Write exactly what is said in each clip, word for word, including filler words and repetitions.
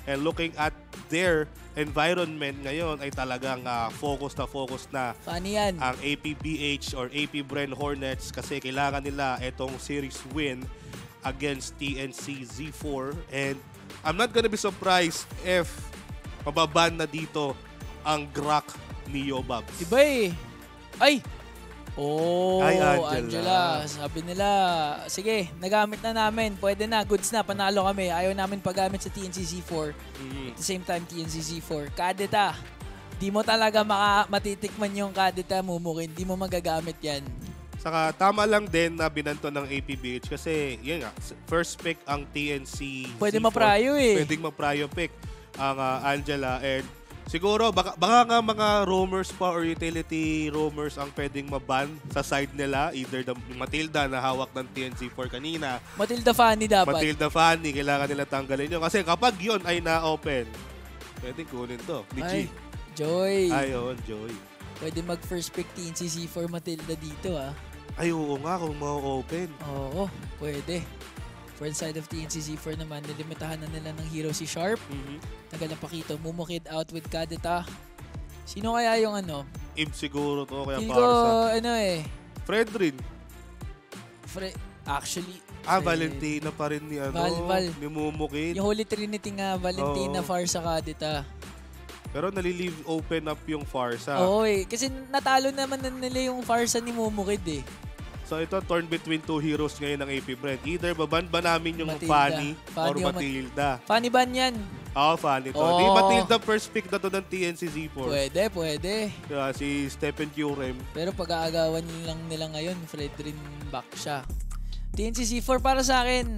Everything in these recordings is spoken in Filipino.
And looking at their environment ngayon ay talagang uh, focus na focus na Funny yan. ang A P B H or A P Bren Hornets kasi kailangan nila itong series win against T N C Z four. And I'm not gonna be surprised if mababan na dito ang Grak Neo Babs. Iba eh. Ay! Oh, Ay, Angela. Angela. Sabi nila, sige, nagamit na namin. Pwede na, goods na, panalo kami. Ayaw namin paggamit sa T N C Z four. Mm-hmm. At the same time, T N C Z four. Kadeta, di mo talaga maka matitikman yung Kadeta, Mumukin. Di mo magagamit yan. Saka tama lang din na binanto ng A P B H kasi yun nga, first pick ang T N C Pwede Z four. maprayo eh. Pwedeng maprayo pick ang uh, Angela. And siguro baka, baka nga mga roamers pa or utility roamers ang pwedeng maban sa side nila. Either the Matilda na hawak ng T N C four kanina. Matilda Fanny dapat. Matilda Fanny, kailangan nila tanggalin yun. Kasi kapag yun ay na-open, pwedeng kunin to. Ni G. Ay, Joy. Ayun, Joy. Pwede mag first pick T N C Z four Matilda dito ah. Ay, oo nga kung ma-open. Oo, pwede. For side of T N C Z four naman, nilimitahan na nila ng hero si Sharp. Mm-hmm. Tagalapakito, Mumukid out with Kadeta. Sino kaya yung ano? Ib siguro to, kaya Feel ko, Parsa. ano eh. Fredrin. Fre actually, Ah, Fred. Valentina pa rin ni ano, Val, Val. ni Mumukid. Yung Holy Trinity nga, Valentina, Oo. Farsa, Kadeta. Pero nalilive open up yung Farsa. Oo eh, kasi natalo naman na nila yung Farsa ni Mumukid eh. So ito, torn between two heroes ngayon ng A P Brent. Either baban ba namin yung Matilda. Fanny, Fanny or o Mat- Matilda. Funny ban yan? Oo, oh, Fanny to. Oo. Di Matilda first pick na to ng T N C Z four. Pwede, pwede. Kaya si Stephen Curem. Pero pag-aagawan nyo lang nila ngayon, Fredrin back siya. T N C Z four para sa akin.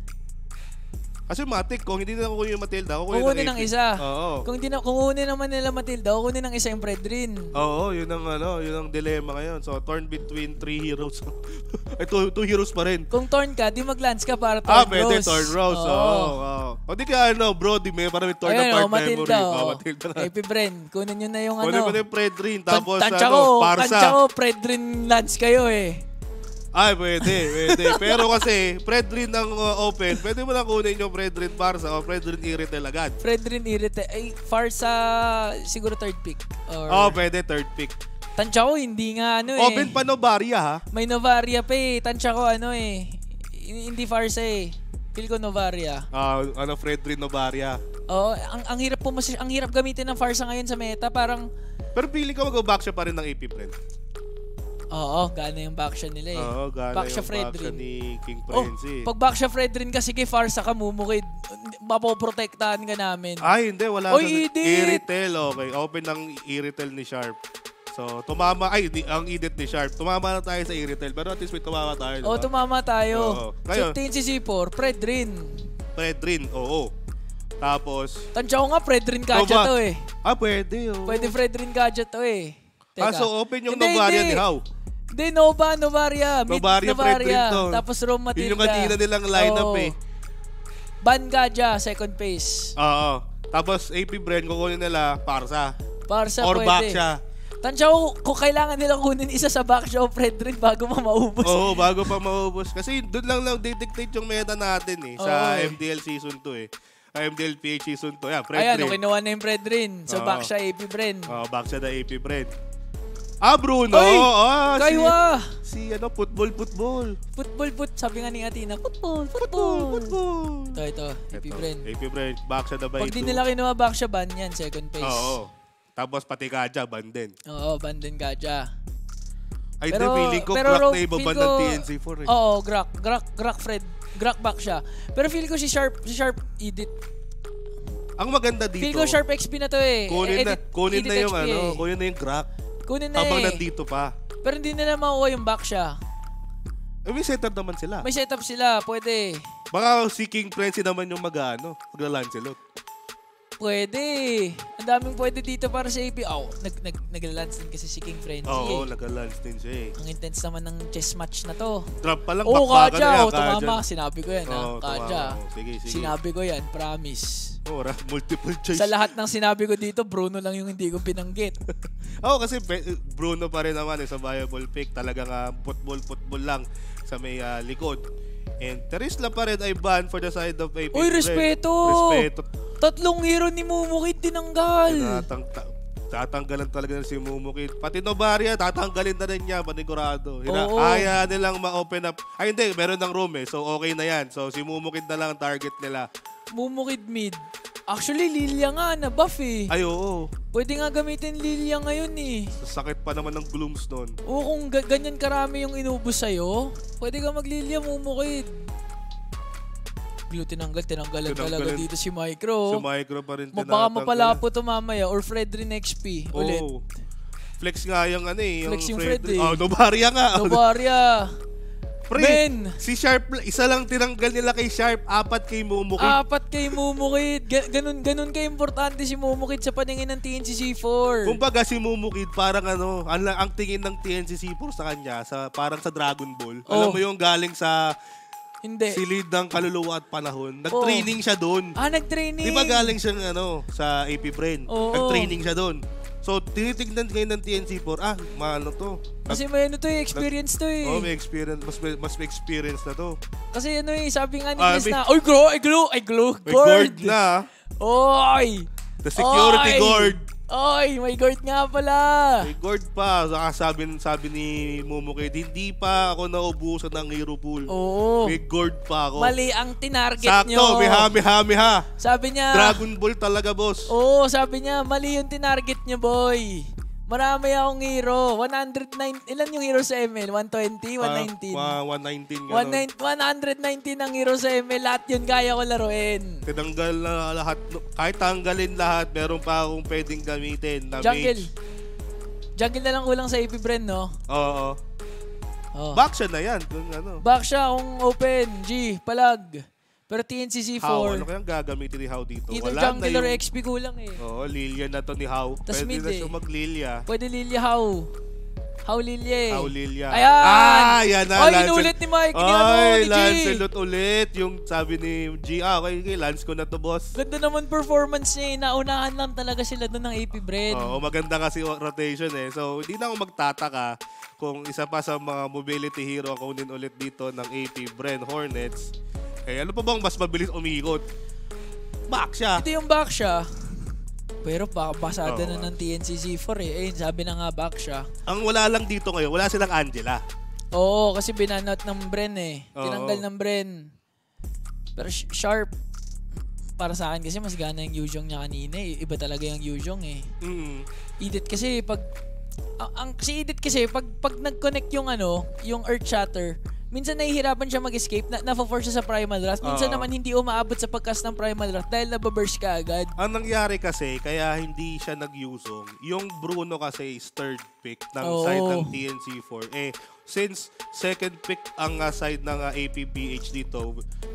Kasi matik, kung hindi na kukunin yung Matilda, kukunin Kukunin ng ng A P. isa. Oo. Kung hindi na kukunin naman nila Matilda, kukunin ng isa yung Fredrin. Oo, yun ang ano, yun ang dilemma ngayon. So torn between three heroes. Ay, two, two heroes pa rin. Kung torn ka, di mag-lance ka para torn Ah, rose. pwede torn rose. Oo. Oo. Oh, oh. O di ka ano, bro, di may parang may torn Ayan, apart oh, Matilda. memory. Oh. Oh, Matilda na. A P Bren, kunin nyo na yung Kunin ano. mo na yung Fredrin, tapos Tansya ano, ko, Parsa. tansya ko, Fredrin lance kayo eh. Ay, pwede, pwede. Pero kasi, Fredrin ang uh, open, pwede mo na kunin yung Fredrin Parsa o Fredrin Iritel agad. Fredrin irite. Ay, Farsa, siguro third pick. Or, Oo, oh, pwede, third pick. tansya ko, hindi nga ano eh. Open pa Novaria, ha? May Novaria pa eh. Tansya ko ano eh. Hindi Farsa eh. Feel ko Novaria. Ah, ano, Fredrin Novaria. Oo, ang, ang hirap po mas, ang hirap gamitin ng Farsa ngayon sa meta. Parang, Pero feeling ko mag-back siya pa rin ng A P Brent. oo, gana yung backshow nila eh. Oo, gana Back siya yung Fredrin. back ni King Oh, Prince. pag back siya Fredrin kasi kay Farsa ka Mumukid, mapoprotektahan ka namin. Ay, hindi. Wala. Oy, sa- edit! Iritel, okay. Open ng Iritel ni Sharp. So, tumama. Ay, di, ang edit ni Sharp. Tumama na tayo sa Iritel. Pero at least may tumama tayo. Oh, diba? tumama tayo. Oo. Ngayon- So, T N C Z four, Fredrin. Fredrin, oo. Tapos, Tansya ko nga, Fredrin gadget Nova. to eh. ah, pwede. Oh. Pwede Fredrin gadget to eh. Ah, Teka. so open yung Hindi, Novaria hindi. ni How? Hindi, Nova, Novaria. Mid Novaria, Fredrin to. Tapos Rom Matilda. Yun yung kanina nilang lineup Oo. eh. Ban Gadja, second phase. Oo. Tapos A P Bren, kukunin nila Parsa. Parsa Or pwede. back siya. Tansya ko, kung kailangan nilang kunin isa sa back show, Fredrin, bago mo maubos. Oo, bago pa maubos. Kasi doon lang lang dictate yung meta natin eh. Sa Oo, eh. M D L Season two eh. Sa M D L P H Season two. Yan, Ayan, Fredrin. no, kinuha na yung Fredrin. So, Oo. back siya, A P Bren. Oo, back siya na A P Bren. Ah, Bruno! Oy! Ah, Kaywa! Si, si ano, football, football. Football, foot. Sabi nga ni Atina, football, football. Football. Ito, ito, A P Ito, Bren. A P Bren. Back siya na ba Pag di nila kinuha back siya, ban yan, second phase. Oo. Tapos pati Kaja, ban din. Oo, ban din Gadja. Ay, Pero- di, feeling ko pero crack Ro- na ibaban feel ng ko- T N C four eh. Oo, Grak. Grak, Grak Fred. Grak back siya. Pero feel ko si Sharp, si Sharp edit. Ang maganda dito, Feel ko Sharp X P na to eh. kunin na, Edit- kunin edit na yung X P ano, eh. kunin na yung crack. Kunin na Habang eh. nandito pa. Pero hindi nila makuha yung back siya. Eh, may setup naman sila. May setup sila, pwede. Baka si King Prince naman yung mag-ano, magla-Lancelot. Pwede. Ang daming pwede dito para sa A P. Oh, nag, nag, nag-lance din kasi si King Frenzy Oo, eh. nag-lance din siya eh. Ang intense naman ng chess match na to. Drop pa lang, Oo, bakbakan na Kadja. yan, Oh, tumama. Kadja. Sinabi ko yan, ha? Oo, Kadja. tumama. Oo, sige, sige. Sinabi ko yan, promise. Oh, ra- multiple choice. Sa lahat ng sinabi ko dito, Bruno lang yung hindi ko binanggit. Oo, kasi be- Bruno pa rin naman eh, sa viable pick. Talagang uh, football, football lang sa may uh, likod. And Terisla pa rin ay ban for the side of A P. Uy, respeto! Respeto. Tatlong hero ni Mumukid tinanggal. Tatang, ta- tatanggalan talaga na si Mumukid. Pati Novaria, tatanggalin na rin niya, panigurado. Hina, Oo. Kaya nilang ma-open up. Ay hindi, meron ng room eh. So okay na yan. So si Mumukid na lang ang target nila. Mumukid mid. Actually, Lilia nga na buff eh. Ay oo. Pwede nga gamitin Lilia ngayon eh. Sakit pa naman ng glooms nun. Oo, kung ga- ganyan karami yung inubos sa'yo, pwede ka mag-Lilia Mumukid. Glue tinanggal, tinanggalan talaga Tinanggalan. dito si Micro. Si Micro pa rin Ma- tinatanggal. Baka mapalapo to mamaya or Fredrin X P ulit. Oo. Flex nga yung ano eh. Flex yung Fred eh. Oh, Novaria nga. Novaria. Pre, Men. si Sharp, isa lang tinanggal nila kay Sharp, apat kay Mumukid. Apat kay Mumukid. Ga- ganun, ganun ka-importante si Mumukid sa paningin ng T N C C four. Kumbaga si Mumukid parang ano, ang, ang tingin ng T N C C four sa kanya, sa, parang sa Dragon Ball. Alam Oh. mo yung galing sa Hindi. silid ng kaluluwa at panahon. Nag-training siya doon. Ah, nag-training. Di ba galing siya ng ano, sa A P Brain? Oo. Nag-training siya doon. So, tinitignan ngayon ng T N C four, ah, maano to. Kasi may ano to eh, experience to eh. Oh, may experience, mas may, mas may experience na to. Kasi ano eh, sabi nga ni Ah, Chris may- na, Oy, grow, ay glue, ay glue, May guard na. Oy! The security Oy! guard. Oy, may guard nga pala. May guard pa. Saka sabi, sabi ni Mumukid, hindi pa ako naubusan ng hero pool. Oo. May guard pa ako. Mali ang tinarget Sakto, nyo. may hami-hami-ha. Sabi niya, Dragon Ball talaga, boss. oo, sabi niya, mali yung tinarget nyo, boy. Marami akong hero. one hundred nine, ilan yung hero sa M L? one twenty, one nineteen? Pa, pa, one nineteen. one nineteen ang hero sa M L. Lahat yun kaya ko laruin. Tinanggal na lahat. Kahit tanggalin lahat, meron pa akong pwedeng gamitin na Jungle. mage. Jungle na lang kulang sa A P Bren, no? Oo. Oh. Back siya na yan. Kung ano. Back siya kung open. G, palag. Pero T N C C How? four. Ano kayang gagamitin ni How dito? Either Wala jungle na or yung... X P kulang eh. Oo, Lilia na to ni How. Tas Pwede mid na eh. siya mag-Lilia. Pwede Lilia how? How Lilia eh. How Lilia. Ayan! Ah, yan na. Ay, Lancel- inulit ni Mike. Ni ano, Ay, ni G. Lancelot ulit. Yung sabi ni G, ah, okay, okay, Lance ko na to, boss. Ganda naman performance niya eh. Naunahan lang talaga sila doon ng A P Bren. Oo, maganda kasi rotation eh. So, hindi na ako magtataka kung isa pa sa mga mobility hero ang kunin ulit dito ng A P Bren Hornets. Eh, ano pa bang mas mabilis umikot? Back siya. Ito yung back siya. Pero pa, basada Oo. na ng T N C C four eh. Ayun, sabi na nga back siya. Ang wala lang dito ngayon, wala silang Angela. Oo, kasi binanot ng Bren eh. Oo. Tinanggal ng Bren. Pero sh- Sharp, para sa akin kasi mas gana yung Yuzhong niya kanina eh. Iba talaga yung Yuzhong eh. Mm. Edit kasi pag ang, ang si Edit kasi pag pag nag-connect yung ano, yung Earth Shatter, minsan nahihirapan siya mag-escape, na na-force siya sa Primal Wrath. Minsan Oo. naman hindi umaabot sa pagcast ng Primal Wrath dahil nababurst ka agad. Ang nangyari kasi, kaya hindi siya nag-usong, yung Bruno kasi is third pick ng Oo. side ng T N C four. Eh, since second pick ang uh, side ng uh, A P B H dito,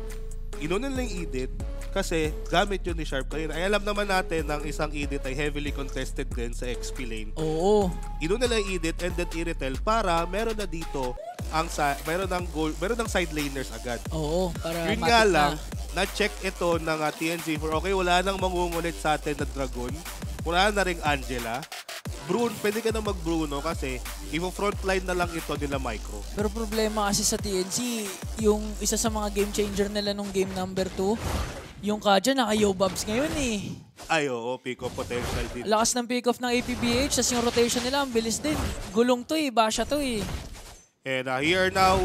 inunan lang yung Edit kasi gamit yun ni Sharp kanina. Ay alam naman natin ng isang Edit ay heavily contested din sa X P lane. Oo. Inunan lang yung Edit and then i-retell para meron na dito ang sa meron ng goal, meron ng side laners agad. Oo, para Yun matik nga na. lang, na-check ito ng uh, T N C four. Okay, wala nang mangungulit sa atin na Dragon. Wala na ring Angela. Bruno, pwede ka na mag-Bruno kasi i-frontline na lang ito nila Micro. Pero problema kasi sa T N C, yung isa sa mga game changer nila nung game number two, yung Kaja naka-Yobabs ngayon eh. Ay, oo, pick up potential din. Lakas ng pick-off ng A P B H, tas yung rotation nila, ang bilis din. Gulong to eh, basha to eh. And uh, here now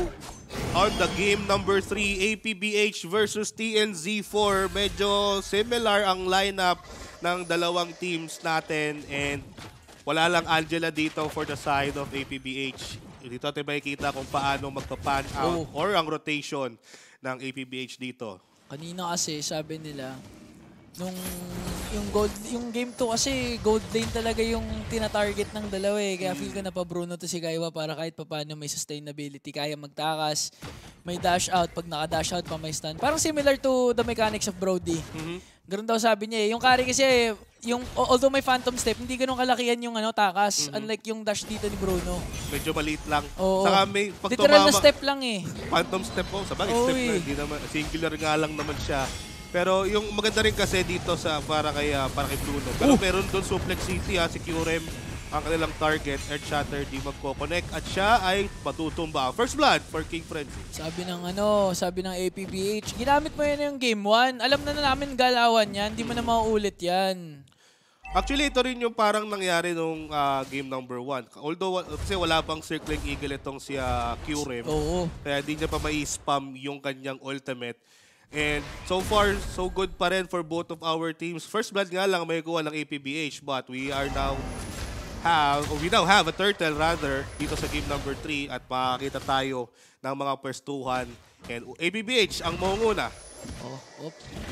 on the game number three, A P B H versus T N Z four. Medyo similar ang lineup ng dalawang teams natin and wala lang Angela dito for the side of A P B H. Dito natin makikita kung paano magpa-pan out Oh. or ang rotation ng A P B H dito. Kanina kasi sabi nila, nung yung gold yung game two kasi gold lane talaga yung tina-target ng dalawa eh. Kaya feel ko na pa Bruno to si Kaiwa para kahit papaano may sustainability, kaya magtakas, may dash out, pag naka-dash out pa may stun. Parang similar to the mechanics of Brody. Mhm. Ganun daw sabi niya eh. Yung carry kasi, yung, although may phantom step, hindi ganun kalakihan yung ano, takas. Mhm. Unlike yung dash dito ni Bruno. Medyo maliit lang. Oo. Saka may pag Literal na tumama, step lang eh. phantom step po. Sabagay, Oo, step na. eh. Hindi naman, singular nga lang naman siya. Pero yung maganda rin kasi dito sa para kay, ah, para kay Bruno. Pero Oh. meron doon Suplex City ha, si Q R M. ang kanilang target. Earthshatter di magko-connect at siya ay patutumba. First blood for King Frenzy. Sabi ng ano, sabi ng A P B H, ginamit mo yan yung game one. Alam na na namin galawan yan, hindi mo na mauulit yan. Actually, ito rin yung parang nangyari nung uh, game number one. Although, kasi wala pang Circling Eagle itong si uh, Q-Rem. Oo. Kaya di niya pa mai-spam yung kanyang ultimate. And so far, so good pa rin for both of our teams. First blood nga lang may kuha ng A P B H, but we are now have, or we now have a turtle rather dito sa game number three at makakita tayo ng mga pwestuhan. And A P B H ang mangunguna. Oh, op.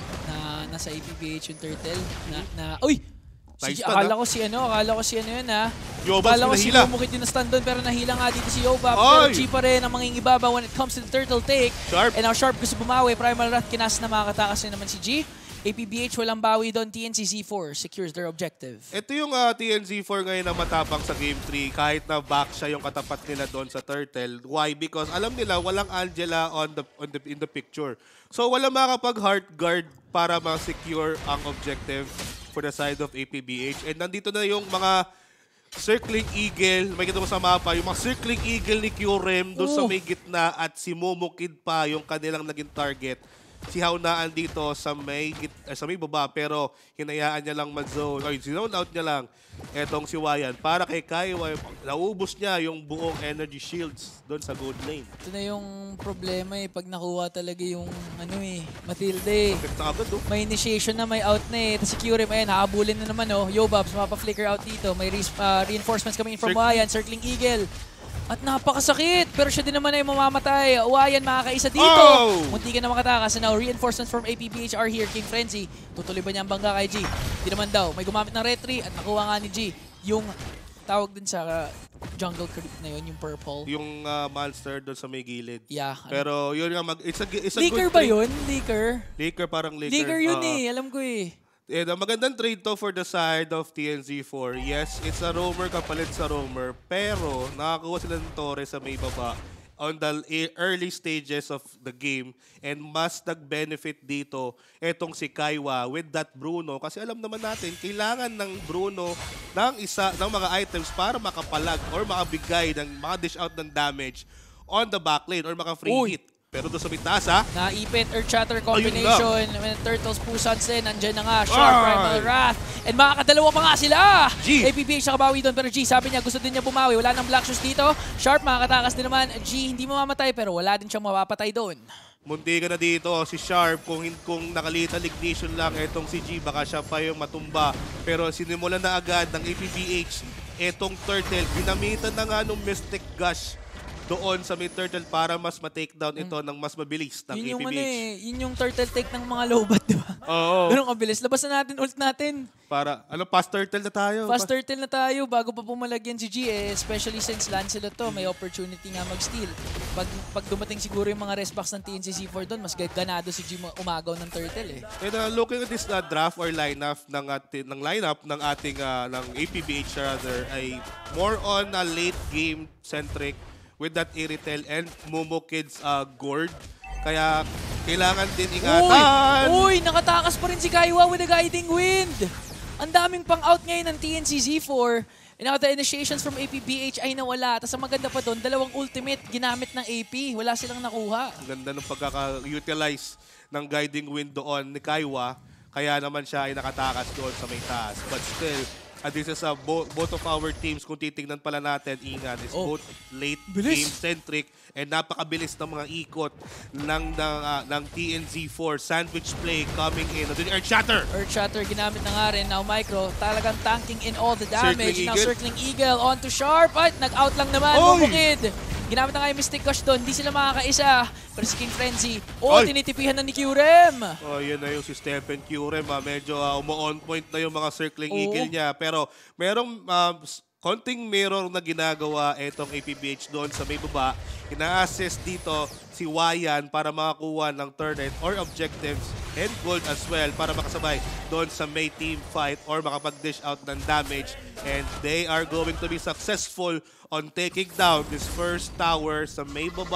Na, nasa A P B H yung turtle. Na, na, uy! Si, Nice akala pad, ko si ano, akala ko si ano yun ha. Yobab Akala ko si nahila. Momokid yung na-stun doon pero nahila nga dito si Yobab. Oy! Pero G pa rin ang mangingibaba when it comes to the turtle take. Sharp. And now Sharp gusto bumawi. Primal Wrath kinas na makakatakas na naman si G. A P B H walang bawi doon. T N C Z four secures their objective. Ito yung uh, T N Z four ngayon na matapang sa game three kahit na back siya yung katapat nila doon sa turtle. Why? Because alam nila walang Angela on the, on the in the picture. So wala makakapag heart guard para ma-secure ang objective for the side of A P B H. And nandito na yung mga Circling Eagle, may kita mo sa mapa, yung mga Circling Eagle ni Q-Rem doon sa may gitna at si Momokid pa yung kanilang naging target. Si Haunaan dito sa may, git eh, sa may baba pero hinayaan niya lang mag-zone. Ay, zone out niya lang etong si Wayan. Para kay Kaiwa, naubos niya yung buong energy shields doon sa gold lane. Ito na yung problema eh. Pag nakuha talaga yung ano eh, Matilde. Agad, oh. May initiation na, may out na eh. Tapos si Q-Rem, ayun, haabulin na naman oh. Yobabs, mapapa-flicker out dito. May re uh, reinforcements coming in from Circ Wayan, Circling Eagle. At napakasakit, pero siya din naman ay mamamatay. Wayan makakaisa dito. Oh! Munti ka na makatakas. And now, reinforcements from A P B H are here. King Frenzy, tutuloy ba niya ang bangga kay G? Hindi naman daw. May gumamit ng retry at nakuha nga ni G. Yung tawag din sa uh, jungle creep na yun, yung purple. Yung uh, monster doon sa may gilid. Yeah. Pero yun nga, mag, it's a, it's a Leaker good ba trade. yun? Leaker? Leaker, parang leaker. Leaker yun uh, eh. Alam ko eh. And uh, magandang trade to for the side of T N Z four. Yes, it's a roamer kapalit sa roamer. Pero nakakuha sila ng Torres sa may baba on the early stages of the game. And mas nag-benefit dito etong si Kaiwa with that Bruno. Kasi alam naman natin, kailangan ng Bruno ng isa ng mga items para makapalag or makabigay ng mga dish out ng damage on the back lane or maka-free Uy. hit. Pero doon sa bitaas ha, Naipit Earthshatter Ayun combination. When Turtles Pusans din, nandyan na nga. Sharp, Ay! Primal Wrath. And makakadalawa pa nga sila. G. A P B H nakabawi doon. Pero G, sabi niya gusto din niya bumawi. Wala nang Black Shoes dito. Sharp, makakatakas din naman. G, hindi mamamatay pero wala din siyang mapapatay doon. munti ka na dito. Si Sharp, kung, kung nakalitan ignition lang, etong si G, baka siya pa yung matumba. Pero sinimulan na agad ng A P B H, etong Turtle, ginamitan na nga nung Mystic Gush doon sa may Turtle para mas ma-takedown ito ng mas mabilis ng Yun yung A P B H. ano eh, yun yung turtle take ng mga lowbat, di ba? Oo. Ganun kabilis. Labas na natin, ult natin. Para, ano, fast Turtle na tayo. Fast turtle na tayo bago pa pumalagyan si G eh. Especially since Lancelot to, may opportunity nga mag-steal. Pag, pag dumating siguro yung mga rest box ng T N C Z four doon, mas ganado si G umagaw ng turtle eh. And uh, looking at this uh, draft or lineup ng ating ng lineup ng ating uh, ng A P B H rather ay more on a late game centric with that Iritel and Momo Kids uh, Gord. Kaya kailangan din ingatan. Uy! Uy! Nakatakas pa rin si Kaiwa with a guiding wind. Ang daming pang out ngayon ng T N C Z four. And now the initiations from A P B H ay nawala. Tapos ang maganda pa doon, dalawang ultimate ginamit ng A P. Wala silang nakuha. Ang ganda ng pagkaka-utilize ng guiding wind doon ni Kaiwa. Kaya naman siya ay nakatakas doon sa may taas. But still, uh, this is uh, bo both of our teams, kung titignan pala natin, ingat, is Oh. both late Bilis. game-centric and napakabilis ng mga ikot ng, ng, uh, ng T N Z four. Sandwich play coming in. Doon yung Earthshatter! Earthshatter ginamit na nga rin. Now Micro talagang tanking in all the damage. Circling Now Eagle. Circling Eagle onto Sharp. At nag-out lang naman. Oy! Momokid. Ginamit na nga yung Mystic Gush doon. Hindi sila makakaisa. Pero si King Frenzy. Oh, Oy! tinitipihan na ni Q-Rem. Oh, yun na yung si Stephen Curem. Ah. Medyo uh, umu-on point na yung mga circling Oo. eagle niya. Pero merong um, s- konting mirror na ginagawa itong A P B H doon sa may baba. Ina-assist dito si Wayan para makakuha ng turret or objectives and gold as well para makasabay doon sa may team fight or makapag-dish out ng damage. And they are going to be successful on taking down this first tower sa may baba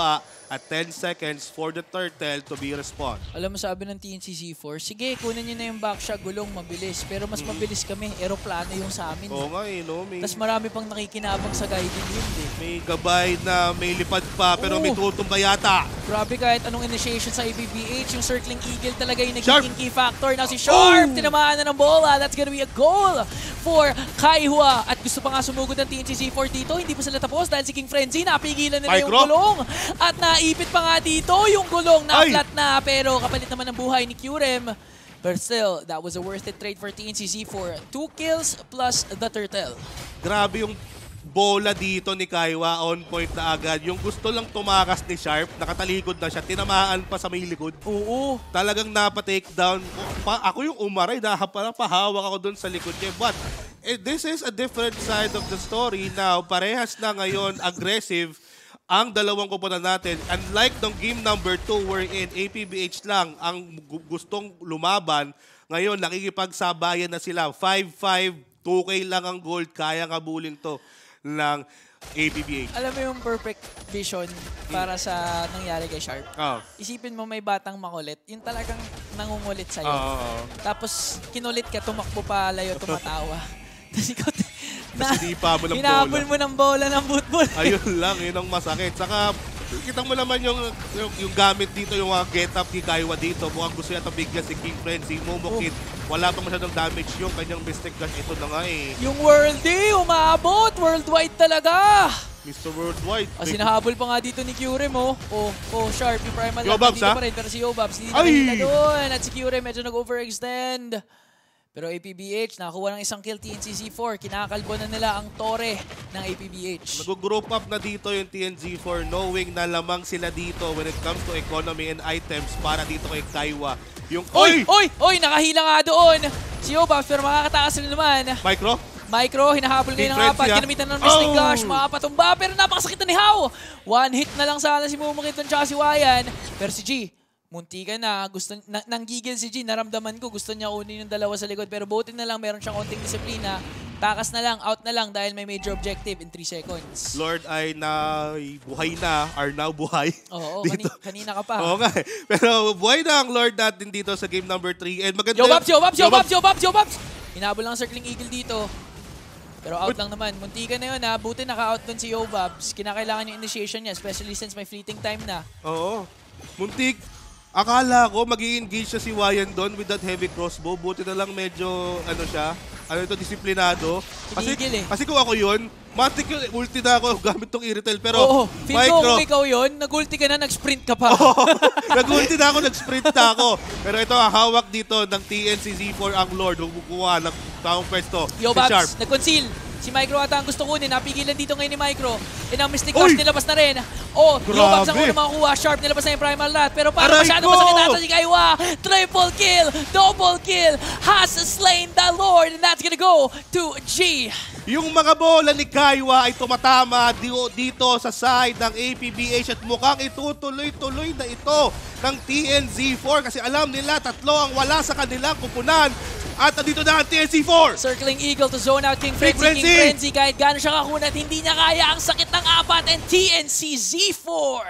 at ten seconds for the turtle to be respond. Alam mo, sabi ng T N C Z four, sige, kunin nyo na yung backshot, gulong, mabilis. Pero mas mabilis kami, aeroplano yung sa amin. Oo nga eh, no? May, Tapos marami pang nakikinabang sa guiding wind eh. may gabay na may lipad pa, pero Oo. may tutumba yata. Grabe, kahit anong initiation sa A P B H, yung circling eagle talaga yung Sharp! nagiging key factor. Now si Sharp, Oh! tinamaan na ng bola. That's gonna be a goal for Kaihua. At gusto pa nga sumugod ng T N C Z four dito, hindi pa sila tapos dahil si King Frenzy, napigilan nila yung Micro. gulong. At naipit pa nga dito yung gulong, Ay! na-flat na, pero kapalit naman ng buhay ni Curem. But still, that was a worth it trade for T N C Z four. Two kills plus the turtle. Grabe yung bola dito ni Kaiwa, on point na agad. Yung gusto lang tumakas ni Sharp, nakatalikod na siya, tinamaan pa sa may likod. Oo. Talagang napa-take down. Pa, ako yung umaray, parang pahawak ako dun sa likod niya. But eh, this is a different side of the story now. Parehas na ngayon, aggressive ang dalawang koponan natin. Unlike ng game number two wherein A P B H lang ang gu- gustong lumaban, ngayon nakikipagsabayan na sila. five five, two K lang ang gold, kaya ngabulin to ng A P B H. Alam mo yung perfect vision para sa nangyari kay Sharp? Oh. Isipin mo may batang makulit, yung talagang nangungulit sa'yo. Oo, oo. Tapos kinulit ka, tumakbo pa layo, tumatawa. Tapos ikaw, Tapos hinipa mo ng hinabol bola. mo ng bola ng football. Ayun lang, yun ang masakit. Saka, kita mo naman yung, yung, yung gamit dito, yung uh, get-up ni Kaiwa dito. Mukhang gusto yata bigyan si King Frenzy. Momokit, wala pa masyadong damage yung kanyang Mystic Gun. Ito na nga eh. Yung worldie, umabot. Worldwide talaga. Mister Worldwide. Kasi nahabol pa nga dito ni Curem, oh. Oh, oh, Sharp, yung primal lang, Yobabs, dito ha? pa rin. Pero si Yobabs, hindi Ay! nakahila doon. At si Curem, medyo nag-overextend. Pero A P B H, nakakuha ng isang kill. T N C Z four, kinakalbo na nila ang tore ng A P B H. Mag-group up na dito yung T N Z four knowing na lamang sila dito when it comes to economy and items para dito kay Kaiwa. Yung, Oy! Oy! Oy! Nakahila nga doon! Si Yobabs, pero makakatakas rin naman. Micro? Micro, hinahabol ngayon ng King apat. Frenzy, Ginamitan ng ah. Mystic Oh! Gush, makapatumba. Pero napakasakit na ni How. One hit na lang sana si Mumukit tsaka si Wayan. Pero si G, munti ka na. Gusto, na, nanggigil si G. Naramdaman ko. Gusto niya kunin yung dalawa sa likod. Pero buti na lang, meron siyang konting disiplina. Takas na lang, out na lang dahil may major objective in three seconds. Lord ay na buhay na, are now buhay. Oo, dito. kani, kanina ka pa. Oo nga eh. Pero buhay na ang Lord natin dito sa game number three. And maganda Yobabs, Yobabs, Yobabs. Yobabs, Yobabs, Yobabs! Hinabol lang ang Circling Eagle dito. Pero out lang naman. Munti ka na yun ha. Buti naka-out dun si Yobabs. Kinakailangan yung initiation niya, especially since may fleeting time na. Oo. Muntik. Akala ko mag-i-engage siya si Wayan doon with that heavy crossbow. Buti na lang medyo, ano siya, ano ito, disiplinado. Kasi, Tinigil eh. kasi kung ako yun, matik yun, ulti na ako gamit tong irretel. Pero, Oo, feel ko micro, kung ikaw yun, nag-ulti ka na, nag-sprint ka pa. Oo, nag-ulti na ako, nag-sprint na ako. Pero ito, ang hawak dito ng T N C Z four ang Lord. Humukuha ng tamang pwesto. Si Sharp. Yobabs, nag-conceal. Si Micro ata ang gusto kunin. Napigilan dito ngayon ni Micro. And ang Mystic Gush Uy! nilabas na rin. Oh, Grabe! Yobabs ang unang makakuha. Sharp nilabas na yung Primal Rat. Pero para Aray masyado ko! masakit ata si Kaiwa. Triple kill, double kill. Has slain the Lord. And that's gonna go to G. Yung mga bola ni Kaiwa ay tumatama di- dito sa side ng A P B H at mukhang itutuloy-tuloy na ito ng T N Z four kasi alam nila tatlo ang wala sa kanilang kupunan at nandito na ang T N Z four. Circling Eagle to zone out King King Frenzy. King Frenzy! Frenzy kahit gano'n siya kakunat, hindi niya kaya ang sakit ng apat. And T N C Z four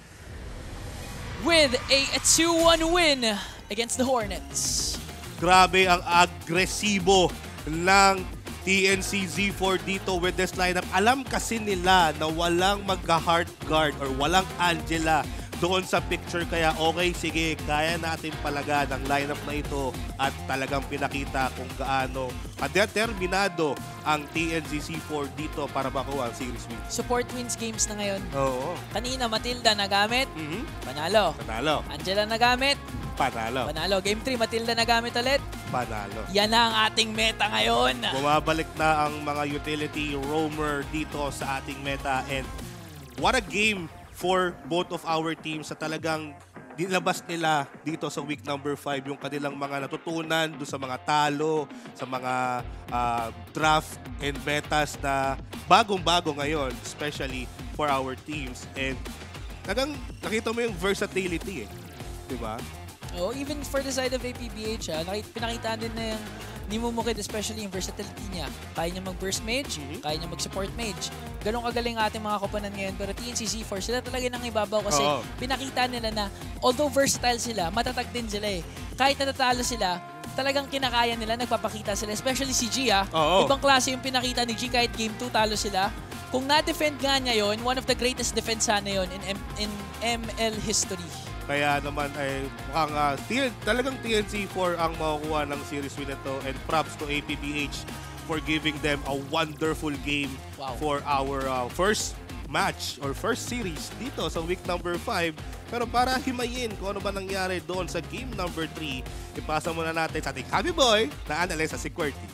with a two one win against the Hornets. Grabe ang agresibo ng T N C Z four dito with this lineup. Alam kasi nila na walang magka-heart guard or walang Angela doon sa picture. Kaya okay, sige, kaya natin palaga ng lineup na ito at talagang pinakita kung gaano kadeterminado ang T N C Z four dito para makuha ang series win. Support wins games na ngayon. Oo. Kanina, Matilda nagamit, Mhm. panalo. Panalo. Angela nagamit, Panalo. panalo. Game three, Matilda nagamit ulit. Panalo. Yan na ang ating meta ngayon. Bumabalik na ang mga utility roamer dito sa ating meta and what a game for both of our teams sa talagang dinabas nila dito sa week number five yung kanilang mga natutunan do sa mga talo, sa mga uh, draft and metas na bagong-bago ngayon, especially for our teams. And talagang nakita mo yung versatility eh. Diba? Oh, even for the side of A P B H, ah, nakit- pinakita din na yung ni Mumukid, especially yung versatility niya. Kaya niya mag-burst mage, mm-hmm. kaya niya mag-support mage. Ganun kagaling ating mga koponan ngayon. Pero T N C Z four, sila talaga nang ibabaw kasi oh. pinakita nila na although versatile sila, matatag din sila eh. Kahit natatalo sila, talagang kinakaya nila, nagpapakita sila. Especially si G, ah. Oh, oh. Ibang klase yung pinakita ni G kahit game two, talo sila. Kung na-defend nga niya yun, one of the greatest defense sana yun in, M in M L history. Kaya naman ay mukhang uh, talagang T N C four ang makukuha ng series win ito, and props to A P B H for giving them a wonderful game wow. for our uh, first match or first series dito sa week number five. Pero para himayin kung ano ba nangyari doon sa game number three, ipasa muna natin sa ating Happy Boy na analyst si QWERTY.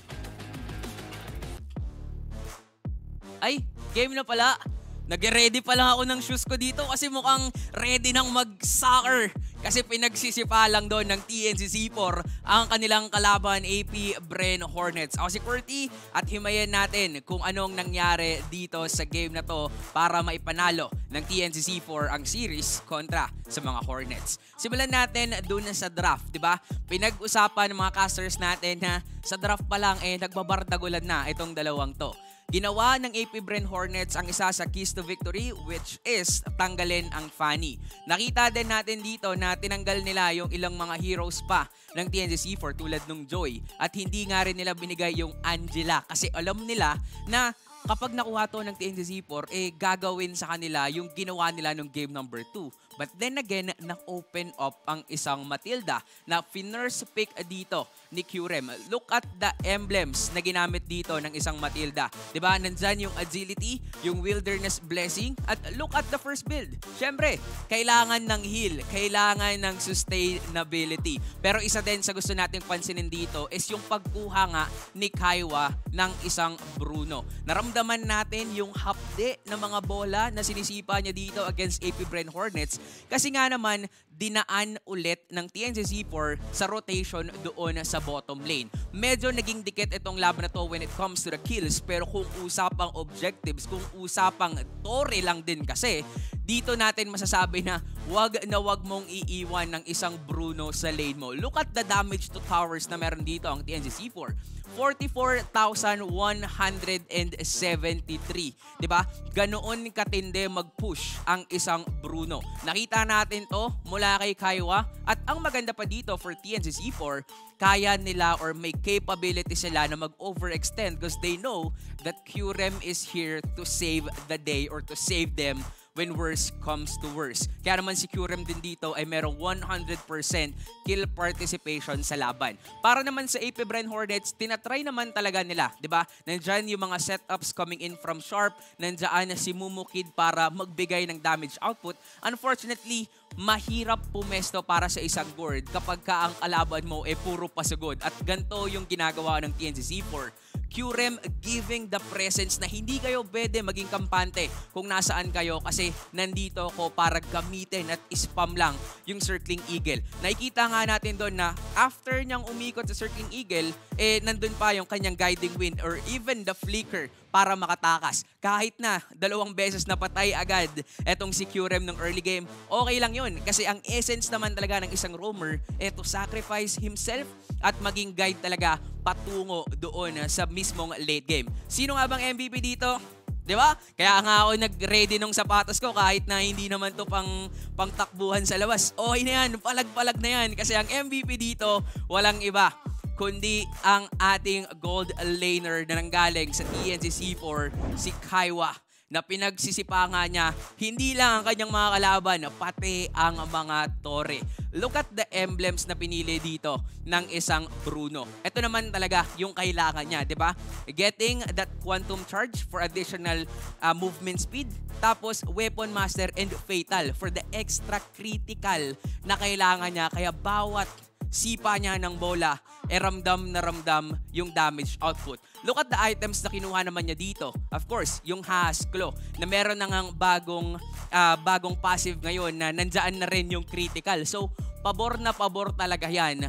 Ay, game na pala. Nag-ready pa lang ako ng shoes ko dito kasi mukhang ready nang mag-soccer. Kasi pinagsisipa lang doon ng T N C Z four ang kanilang kalaban A P Bren Hornets. Ako si QWERTY at himayin natin kung anong nangyari dito sa game na to para maipanalo ng T N C Z four ang series kontra sa mga Hornets. Simulan natin doon sa draft, di ba? Pinag-usapan ng mga casters natin na sa draft pa lang eh nagbabardagulan na itong dalawang to. Ginawa ng A P Bren Hornets ang isa sa keys to victory, which is tanggalin ang Fanny. Nakita din natin dito na tinanggal nila yung ilang mga heroes pa ng T N C Z four tulad nung Joy. At hindi nga rin nila binigay yung Angela kasi alam nila na kapag nakuha to ng T N C Z four, eh gagawin sa kanila yung ginawa nila nung game number two. But then again, na-open up ang isang Matilda na finurse pick dito ni Curem. Look at the emblems na ginamit dito ng isang Matilda. Diba? Nandyan yung agility, yung wilderness blessing, at look at the first build. Siyempre, kailangan ng heal, kailangan ng sustainability. Pero isa din sa gusto nating pansinin dito is yung pagkuha nga ni Kaiwa ng isang Bruno. Naramdaman natin yung hapde ng mga bola na sinisipa niya dito against A P Bren Hornets. Kasi nga naman, dinaan ulit ng T N C Z four sa rotation doon sa bottom lane. Medyo naging dikit itong laban na to when it comes to the kills, pero kung usapang objectives, kung usapang tore lang din kasi, dito natin masasabi na wag na wag mong iiwan ng isang Bruno sa lane mo. Look at the damage to towers na meron dito ang T N C Z four. forty-four thousand one hundred seventy-three. Diba? Ganoon katindi mag-push ang isang Bruno. Nakita natin to mula kay Kaiwa. At ang maganda pa dito for T N C Z four, kaya nila or may capability sila na mag-overextend because they know that Curem is here to save the day or to save them when worst comes to worst. Kaya naman si Curem din dito ay merong one hundred percent kill participation sa laban. Para naman sa A P Bren Hornets, tinatry naman talaga nila, di ba? Nandyan yung mga setups coming in from Sharp, nandyan si Mumukid para magbigay ng damage output. Unfortunately, mahirap pumesto para sa isang board kapag ka ang kalaban mo ay puro pasugod. At ganito yung ginagawa ng T N C Z four. Curem giving the presence na hindi kayo pwede maging kampante kung nasaan kayo kasi nandito ako para gamitin at spam lang yung Circling Eagle. Nakikita nga natin doon na after niyang umikot sa Circling Eagle, eh nandun pa yung kanyang guiding wind or even the flicker para makatakas. Kahit na dalawang beses na patay agad etong si Curem ng early game, okay lang yun. Kasi ang essence naman talaga ng isang roamer eh to sacrifice himself at maging guide talaga patungo doon sa mismong late game. Sino nga bang M V P dito? Diba? Kaya nga ako nag-ready ng sapatos ko kahit na hindi naman to pang pangtakbuhan sa labas. Okay na yan, palag-palag na yan. Kasi ang M V P dito, walang iba kundi ang ating gold laner na nanggaling sa T N C Z four, si Kaiwa, na pinagsisipa nga niya hindi lang ang kanyang mga kalaban, pati ang mga tore. Look at the emblems na pinili dito ng isang Bruno. Ito naman talaga yung kailangan niya, di ba? Getting that quantum charge for additional uh, movement speed, tapos weapon master and fatal for the extra critical na kailangan niya. Kaya bawat sipa niya ng bola, eh ramdam na ramdam yung damage output. Look at the items na kinuha naman niya dito. Of course, yung Hasklo na meron na ngang bagong, uh, bagong passive ngayon na nandyan na rin yung critical. So, pabor na pabor talaga yan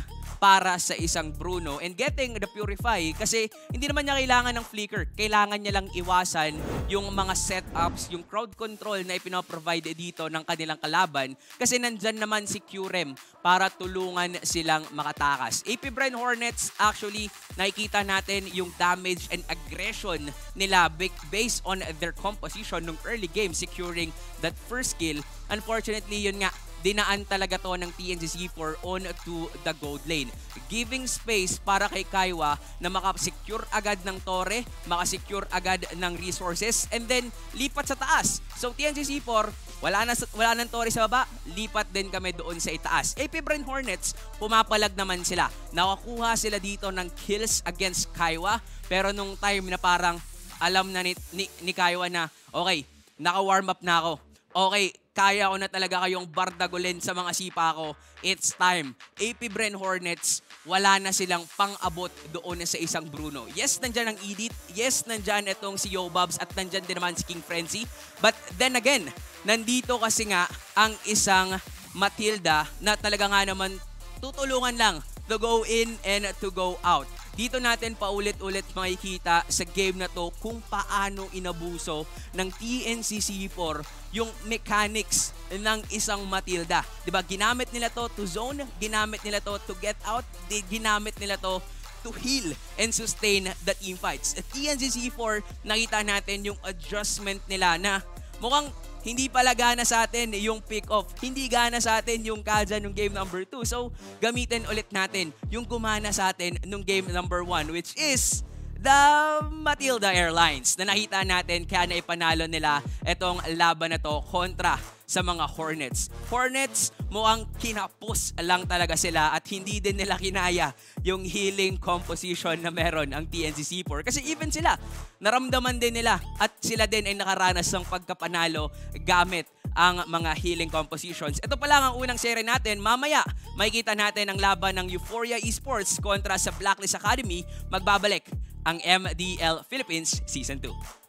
para sa isang Bruno and getting the Purify kasi hindi naman niya kailangan ng flicker. Kailangan niya lang iwasan yung mga setups, yung crowd control na ipinoprovide dito ng kanilang kalaban kasi nandyan naman si Qrem para tulungan silang makatakas. A P Brian Hornets, actually, nakikita natin yung damage and aggression nila based on their composition ng early game, securing that first kill. Unfortunately, yun nga, dinaan talaga to ng T N C C four on to the gold lane. Giving space para kay Kaiwa na makasecure agad ng tore, makasecure agad ng resources, and then lipat sa taas. So T N C C four, wala na, wala nang tore sa baba, lipat din kami doon sa itaas. A P Brian Hornets, pumapalag naman sila. Nakakuha sila dito ng kills against Kaiwa, pero nung time na parang alam na ni, ni, ni Kaiwa na, okay, naka-warm up na ako. Okay, kaya ko na talaga kayong bardagulin sa mga sipa ko. It's time. A P Brian Hornets, wala na silang pang-abot doon sa isang Bruno. Yes, nandyan ang Edith. Yes, nandyan itong si Yobabs at nandyan din naman si King Frenzy. But then again, nandito kasi nga ang isang Matilda na talaga nga naman tutulungan lang to go in and to go out. Dito natin paulit-ulit makikita sa game na to kung paano inabuso ng T N C C four yung mechanics ng isang Matilda. Diba? Ginamit nila to to zone, ginamit nila to to get out, ginamit nila to to heal and sustain the team fights. At T N C C four, nakita natin yung adjustment nila na mukhang hindi pala gana sa atin yung pick-off. Hindi gana sa atin yung Kaja nung game number two. So, gamitin ulit natin yung gumana sa atin nung game number one, which is the Matilda Airlines na nakita natin kaya naipanalo nila itong laban na to kontra sa mga Hornets. Hornets, mukhang kinapos lang talaga sila at hindi din nila kinaya yung healing composition na meron ang T N C C four. Kasi even sila, naramdaman din nila at sila din ay nakaranas ng pagkapanalo gamit ang mga healing compositions. Ito pa lang ang unang serye natin. Mamaya, makikita natin ang laban ng Euphoria Esports kontra sa Blacklist Academy. Magbabalik ang M D L Philippines Season two.